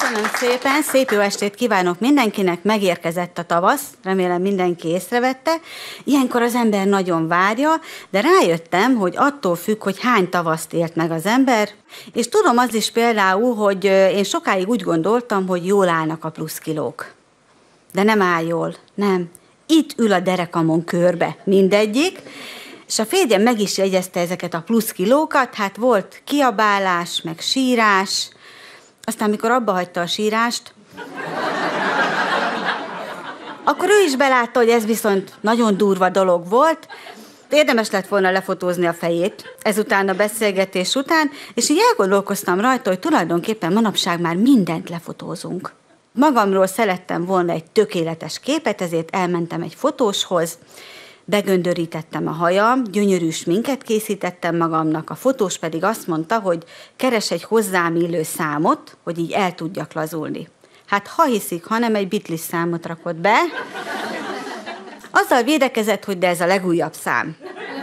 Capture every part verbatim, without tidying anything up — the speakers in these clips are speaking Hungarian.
Köszönöm szépen, szép jó estét kívánok mindenkinek, megérkezett a tavasz, remélem mindenki észrevette. Ilyenkor az ember nagyon várja, de rájöttem, hogy attól függ, hogy hány tavaszt élt meg az ember, és tudom az is például, hogy én sokáig úgy gondoltam, hogy jól állnak a pluszkilók. De nem áll jól, nem. Itt ül a derekamon körbe mindegyik, és a férjem meg is jegyezte ezeket a pluszkilókat, hát volt kiabálás, meg sírás. Aztán, mikor abba hagyta a sírást, akkor ő is belátta, hogy ez viszont nagyon durva dolog volt. Érdemes lett volna lefotózni a fejét ezután a beszélgetés után, és így elgondolkoztam rajta, hogy tulajdonképpen manapság már mindent lefotózunk. Magamról szerettem volna egy tökéletes képet, ezért elmentem egy fotóshoz, begöndörítettem a hajam, gyönyörű sminket készítettem magamnak, a fotós pedig azt mondta, hogy keres egy hozzám illő számot, hogy így el tudjak lazulni. Hát ha hiszik, hanem egy Beatles számot rakott be, azzal védekezett, hogy de ez a legújabb szám.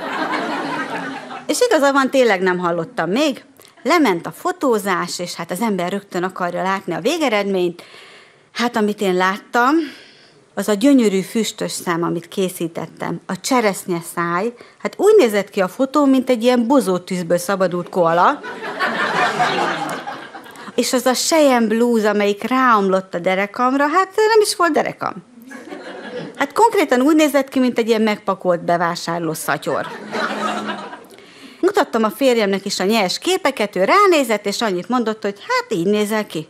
És igaza van, tényleg nem hallottam még, lement a fotózás, és hát az ember rögtön akarja látni a végeredményt. Hát amit én láttam, az a gyönyörű füstös szám, amit készítettem, a cseresznye száj, hát úgy nézett ki a fotó, mint egy ilyen bozótűzből szabadult koala. És az a selyem blúz, amelyik ráomlott a derekamra, hát nem is volt derekam. Hát konkrétan úgy nézett ki, mint egy ilyen megpakolt bevásárló szatyor. Mutattam a férjemnek is a nyers képeket, ő ránézett, és annyit mondott, hogy hát így nézel ki.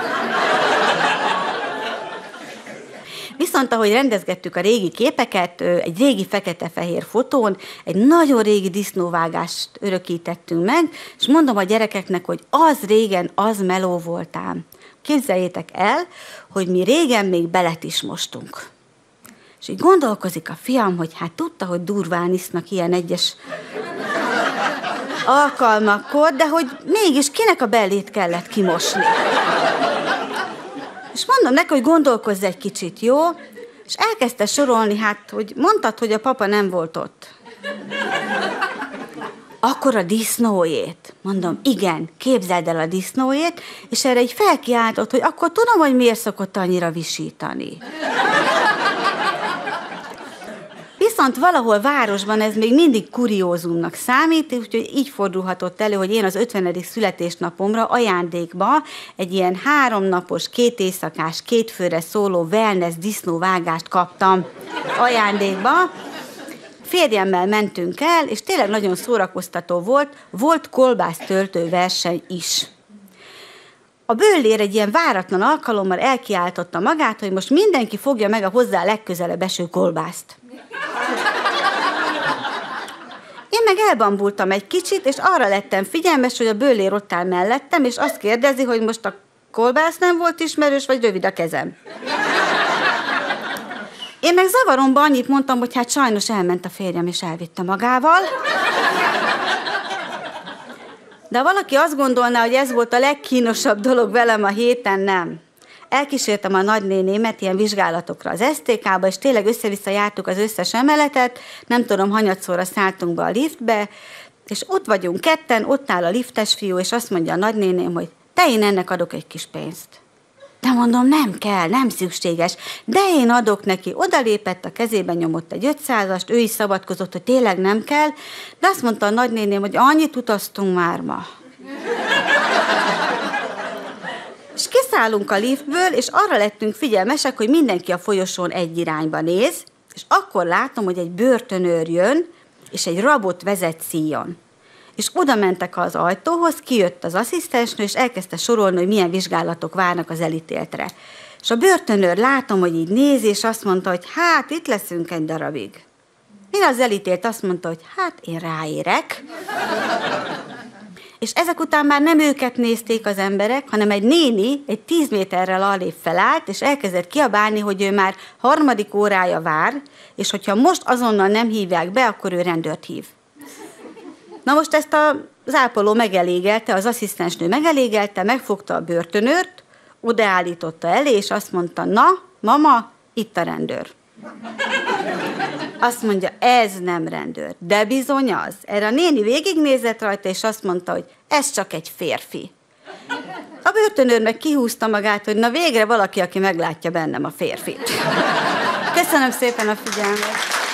Viszont ahogy rendezgettük a régi képeket, egy régi fekete-fehér fotón, egy nagyon régi disznóvágást örökítettünk meg, és mondom a gyerekeknek, hogy az régen, az meló voltám. Képzeljétek el, hogy mi régen még belet is mostunk. És így gondolkozik a fiam, hogy hát tudta, hogy durván isznak ilyen egyes alkalmakkor, de hogy mégis kinek a bellét kellett kimosni. És mondom neki, hogy gondolkozz egy kicsit, jó? És elkezdte sorolni, hát, hogy mondtad, hogy a papa nem volt ott. Akkor a disznójét. Mondom, igen, képzeld el a disznójét, és erre így felkiáltott, hogy akkor tudom, hogy miért szokott annyira visítani. Viszont valahol városban ez még mindig kuriózumnak számít, úgyhogy így fordulhatott elő, hogy én az ötvenedik születésnapomra ajándékba egy ilyen háromnapos, két éjszakás, két főre szóló wellness disznóvágást kaptam ajándékba. Férjemmel mentünk el, és tényleg nagyon szórakoztató volt, volt kolbásztöltő verseny is. A bőlér egy ilyen váratlan alkalommal elkiáltotta magát, hogy most mindenki fogja meg a hozzá legközelebb eső kolbászt. Én meg elbambultam egy kicsit, és arra lettem figyelmes, hogy a bőlér ott áll mellettem, és azt kérdezi, hogy most a kolbász nem volt ismerős, vagy rövid a kezem. Én meg zavaromban annyit mondtam, hogy hát sajnos elment a férjem, és elvitte magával. De ha valaki azt gondolná, hogy ez volt a legkínosabb dolog velem a héten, nem. Elkísértem a nagynénémet ilyen vizsgálatokra az es té ká-ba, és tényleg össze-vissza jártuk az összes emeletet, nem tudom, hanyatszorra szálltunk be a liftbe, és ott vagyunk ketten, ott áll a liftes fiú, és azt mondja a nagynéném, hogy te, én ennek adok egy kis pénzt. De mondom, nem kell, nem szükséges, de én adok neki. Odalépett, a kezében nyomott egy ötszázast, ő is szabadkozott, hogy tényleg nem kell, de azt mondta a nagynéném, hogy annyit utaztunk már ma. És kiszállunk a liftből, és arra lettünk figyelmesek, hogy mindenki a folyosón egy irányba néz, és akkor látom, hogy egy börtönőr jön, és egy rabot vezet szíjon. És oda mentek az ajtóhoz, kijött az asszisztensnő, és elkezdte sorolni, hogy milyen vizsgálatok várnak az elítéltre. És a börtönőr látom, hogy így néz, és azt mondta, hogy hát itt leszünk egy darabig. Mire az elítélt azt mondta, hogy hát én ráérek. És ezek után már nem őket nézték az emberek, hanem egy néni egy tíz méterrel arrébb felállt, és elkezdett kiabálni, hogy ő már harmadik órája vár, és hogyha most azonnal nem hívják be, akkor ő rendőrt hív. Na most ezt az ápoló megelégelte, az asszisztensnő megelégelte, megfogta a börtönőrt, odaállította elé, és azt mondta, na, mama, itt a rendőr. Azt mondja, ez nem rendőr, de bizony az. Erre a néni végignézett rajta, és azt mondta, hogy ez csak egy férfi. A börtönőr meg kihúzta magát, hogy na végre valaki, aki meglátja bennem a férfit. Köszönöm szépen a figyelmet!